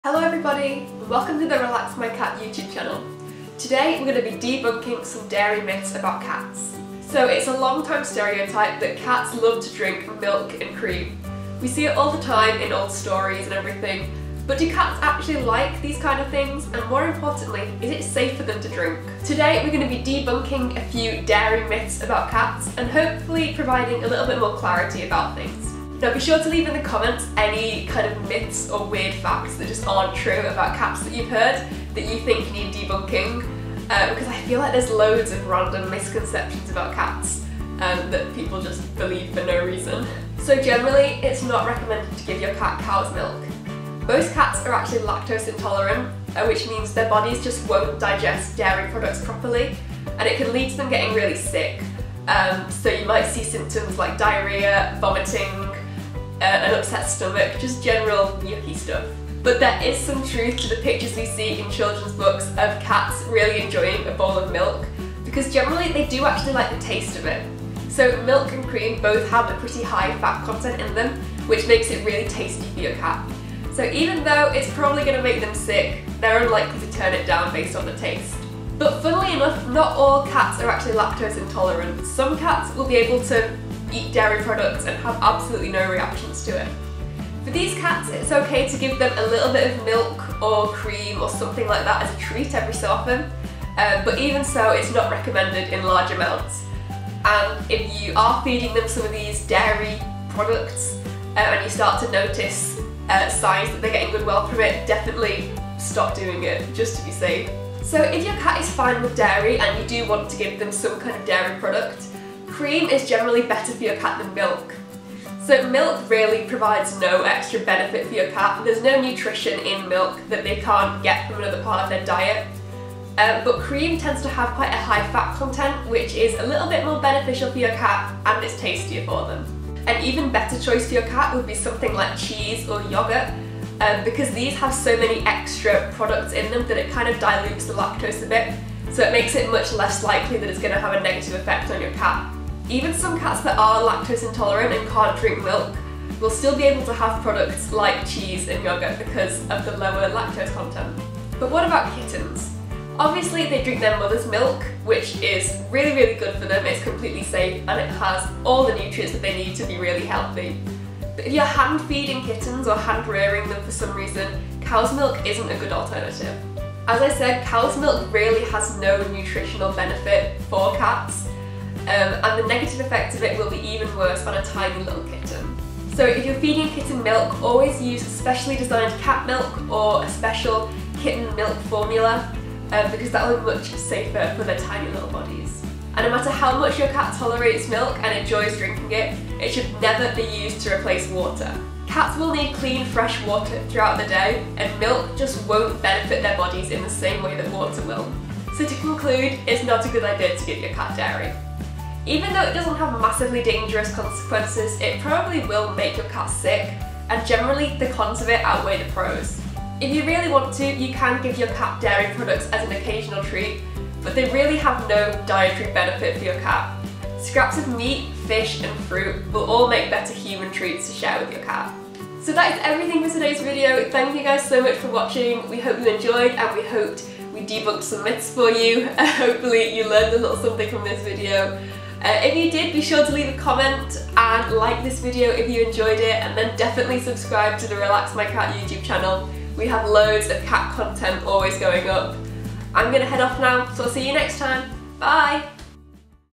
Hello everybody, and welcome to the Relax My Cat YouTube channel. Today we're going to be debunking some dairy myths about cats. So it's a long-time stereotype that cats love to drink milk and cream. We see it all the time in old stories and everything, but do cats actually like these kind of things? And more importantly, is it safe for them to drink? Today we're going to be debunking a few dairy myths about cats and hopefully providing a little bit more clarity about things. Now be sure to leave in the comments any kind of myths or weird facts that just aren't true about cats that you've heard that you think need debunking, because I feel like there's loads of random misconceptions about cats that people just believe for no reason. So generally it's not recommended to give your cat cow's milk. Most cats are actually lactose intolerant, which means their bodies just won't digest dairy products properly, and it can lead to them getting really sick. So you might see symptoms like diarrhea, vomiting, an upset stomach, just general yucky stuff. But there is some truth to the pictures we see in children's books of cats really enjoying a bowl of milk, because generally they do actually like the taste of it. So milk and cream both have a pretty high fat content in them, which makes it really tasty for your cat. So even though it's probably going to make them sick, they're unlikely to turn it down based on the taste. But funnily enough, not all cats are actually lactose intolerant. Some cats will be able to eat dairy products and have absolutely no reactions to it. For these cats, it's okay to give them a little bit of milk or cream or something like that as a treat every so often, but even so, it's not recommended in large amounts. And if you are feeding them some of these dairy products and you start to notice signs that they're getting good well from it, definitely stop doing it, just to be safe. So if your cat is fine with dairy and you do want to give them some kind of dairy product, cream is generally better for your cat than milk. So milk really provides no extra benefit for your cat. There's no nutrition in milk that they can't get from another part of their diet. But cream tends to have quite a high fat content, which is a little bit more beneficial for your cat and it's tastier for them. An even better choice for your cat would be something like cheese or yogurt, because these have so many extra products in them that it kind of dilutes the lactose a bit, so it makes it much less likely that it's going to have a negative effect on your cat. Even some cats that are lactose intolerant and can't drink milk will still be able to have products like cheese and yogurt because of the lower lactose content. But what about kittens? Obviously they drink their mother's milk, which is really, really good for them. It's completely safe and it has all the nutrients that they need to be really healthy. But if you're hand feeding kittens or hand rearing them for some reason, cow's milk isn't a good alternative. As I said, cow's milk really has no nutritional benefit for cats, and the negative effects of it will be even worse on a tiny little kitten. So if you're feeding a kitten milk, always use specially designed cat milk or a special kitten milk formula, because that will be much safer for their tiny little bodies. And no matter how much your cat tolerates milk and enjoys drinking it, it should never be used to replace water. Cats will need clean, fresh water throughout the day, and milk just won't benefit their bodies in the same way that water will. So to conclude, it's not a good idea to give your cat dairy. Even though it doesn't have massively dangerous consequences, it probably will make your cat sick, and generally the cons of it outweigh the pros. If you really want to, you can give your cat dairy products as an occasional treat, but they really have no dietary benefit for your cat. Scraps of meat, fish and fruit will all make better human treats to share with your cat. So that is everything for today's video. Thank you guys so much for watching. We hope you enjoyed and we hoped we debunked some myths for you. Hopefully you learned a little something from this video. If you did, be sure to leave a comment and like this video if you enjoyed it, and then definitely subscribe to the Relax My Cat YouTube channel. We have loads of cat content always going up. I'm gonna head off now, so I'll see you next time. Bye!